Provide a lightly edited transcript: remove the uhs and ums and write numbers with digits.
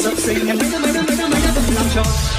十四人，咪得咪得咪得咪得咁難錯。